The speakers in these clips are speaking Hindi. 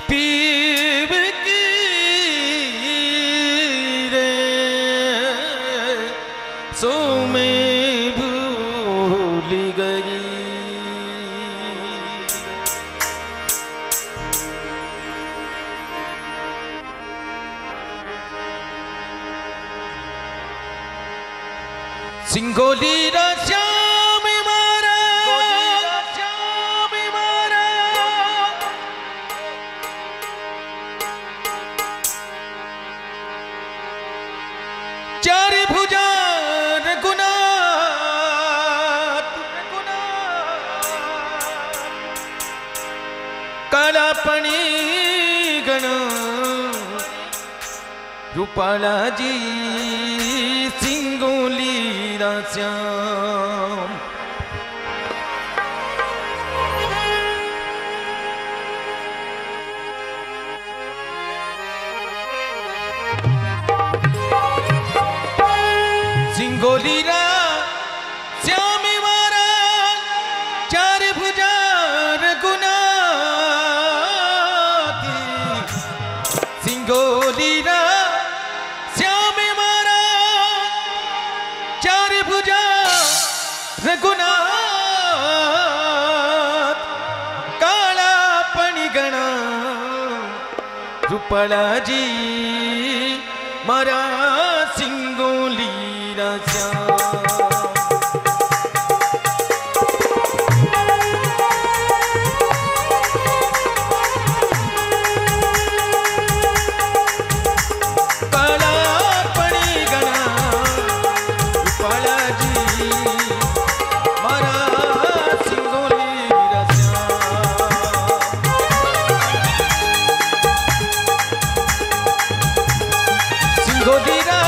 पीर की रे सो मैं भूल गई। सिंगोली श्याम मारा, श्याम मारा, चार भुजा रघुनाथ, काला पणी गण रूपाला जी सिंगोली श्याम। सिंगोली श्याम मारा, चार भुजा रघुनाथ। सिंगोली श्याम मारा, चार भुजा रघुनाथ, काला पणिगणा रूपाला जी मारा सिंगोली श्याम। गोदीरा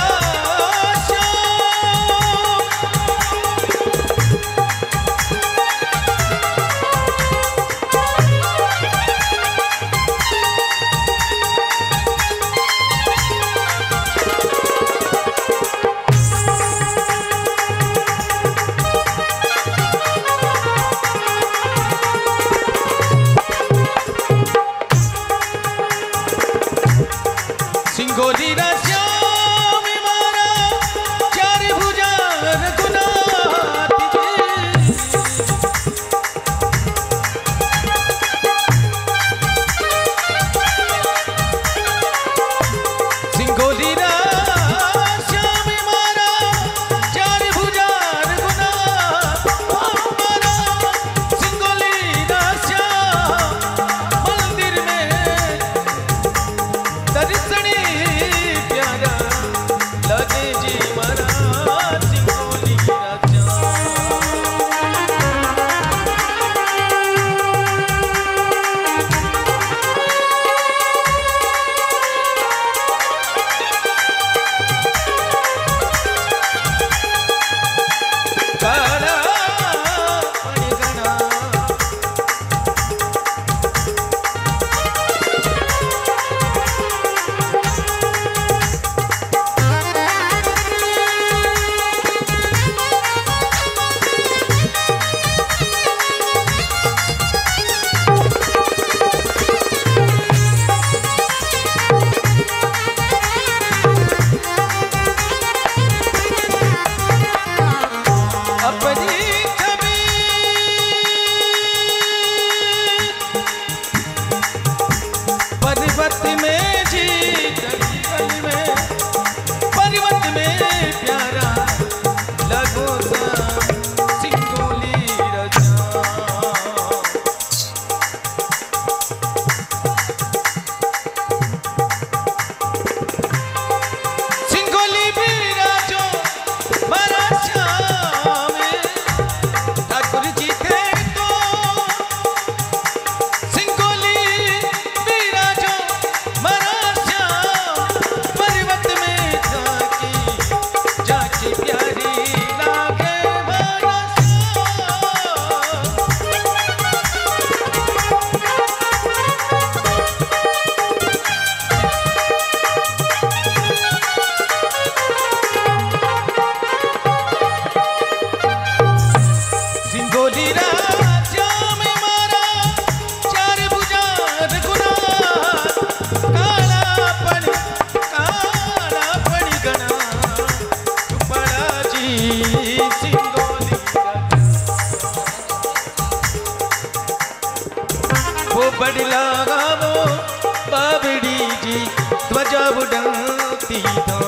बडला गावो बाबड़ी जी ध्वजा उड़ती था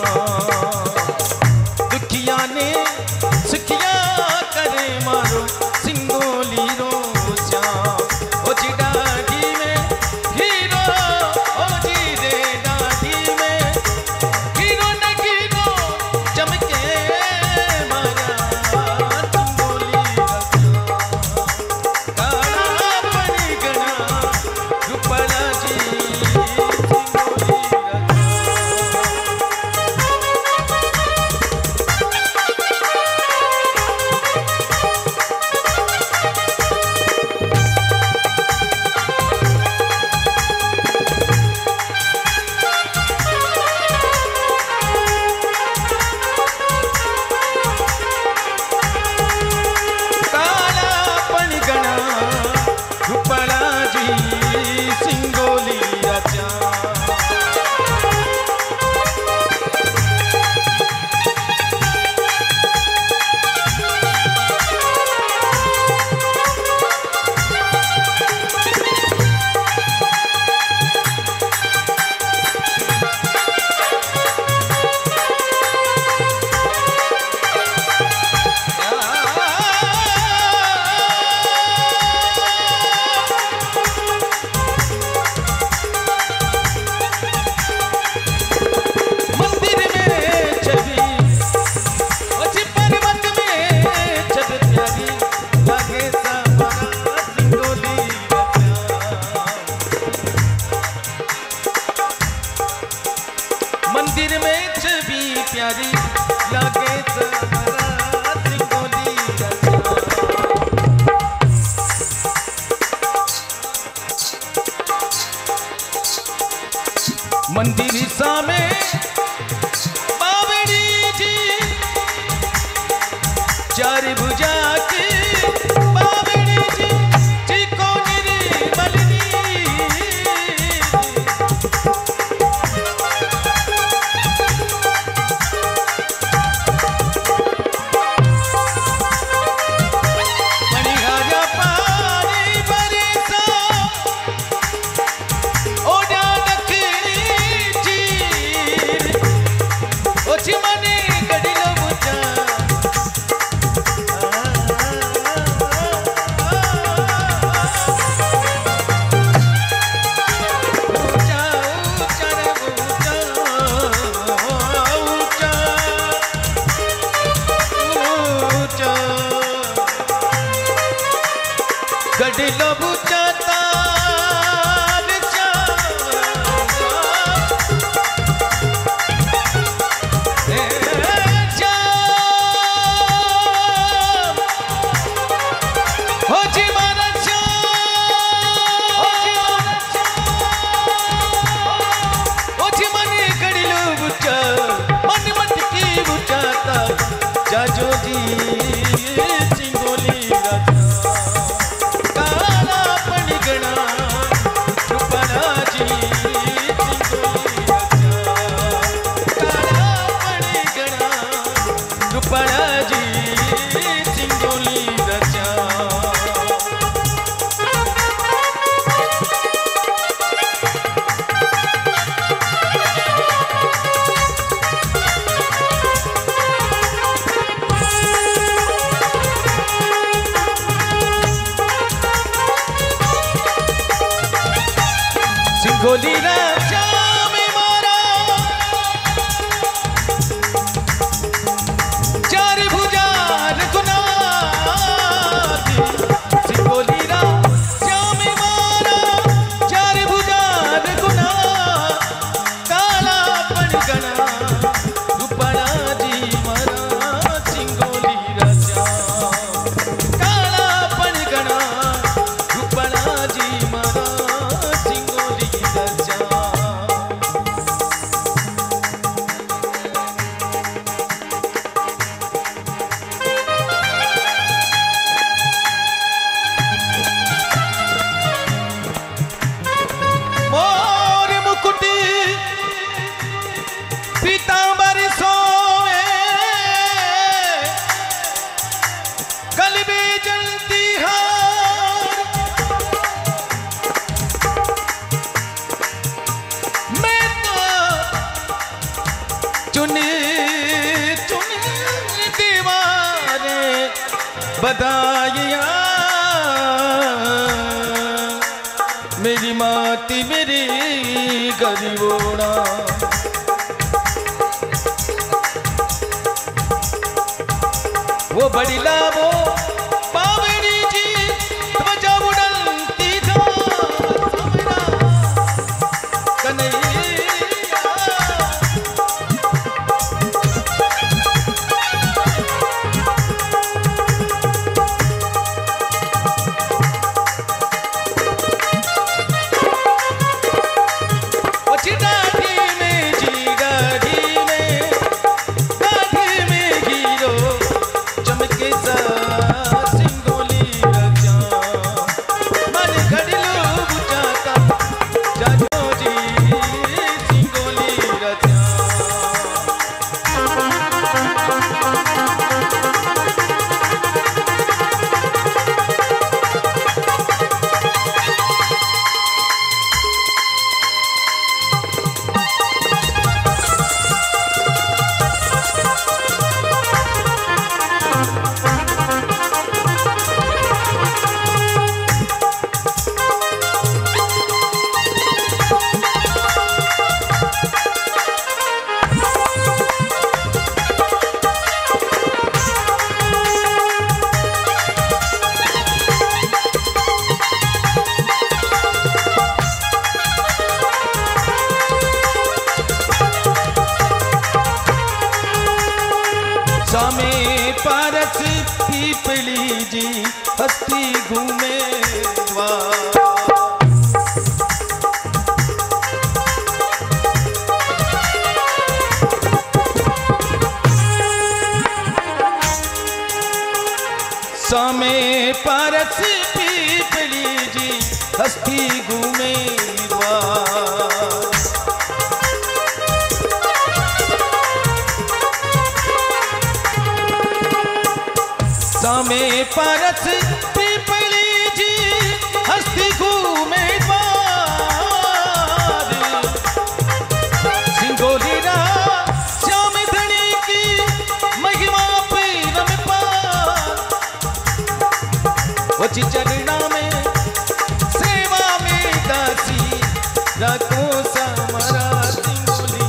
दुखिया ने सुखिया करे मारो सिंगोली रो श्याम ओ जी डाढ़ी में हीरो ओ जी रे डाढ़ी में हीरो न हीरो चमके मारा सिंगोली काला पड़ी गणा रुपला जी मंदिर में छवि प्यारी लागे सहारा सिंगोली रचा मंदिर सामे बावड़ी जी चार भुजा की बावड़ी जी जी को निर्मलनी गडलो बुझाता हो जी मारा हो जी मने गडलो बुझा मन मटकी बुझाता जाजो जी सिंगोली सिंगोली राजा में मारा चार भुजा रघुनाथ सिंगोली राजा में मारा चार भुजा रघुनाथ काला पड़गना रुपड़ा जी मारा सिंगोली राजा काला पड़गना रुपड़ा जी मारा सिंगोली राजा बधाइयाँ मेरी माती मेरी गरीबोना। वो बड़ी लाभो पावनी जी त्वचा उड़लती था कन्हैया। सामे पारस पीपली जी हस्ती घूमे सामे पारस पीपली जी हस्ती घूमे सामे पारस पीपली जी हस्ती घूमे सिंगोली रा श्याम धनी की महिमा पीरम पार। वची चरणा में सेवा में दासी रखो समारा सिंगोली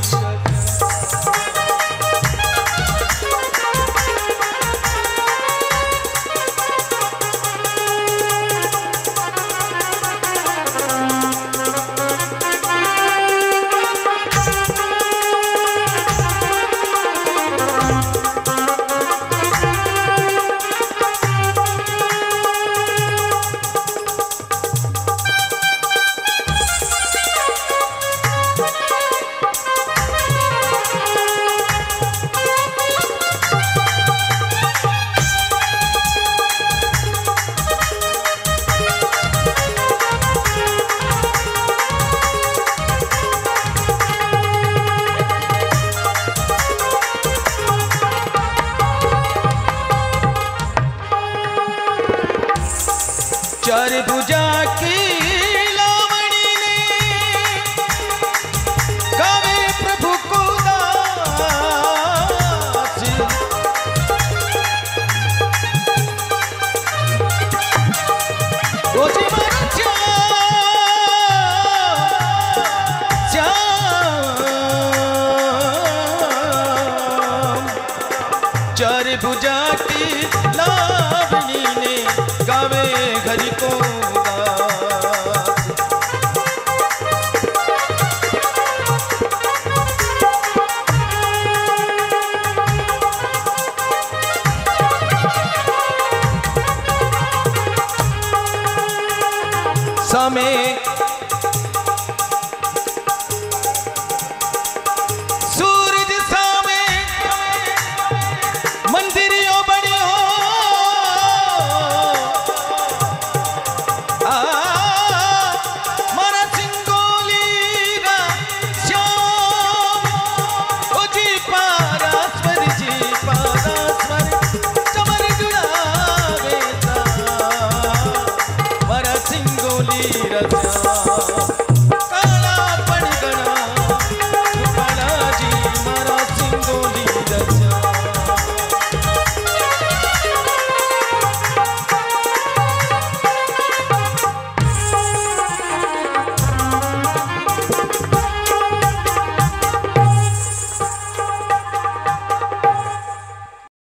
चार भुजा की लावणी ने गावे प्रभु को दास। वो जीवन श्याम चार भुजा की लावणी ने गावे घरी को सामे